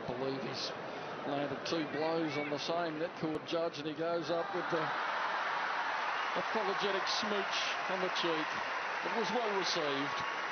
believe he's landed 2 blows on the same net court judge, and he goes up with the apologetic smooch on the cheek. It was well received.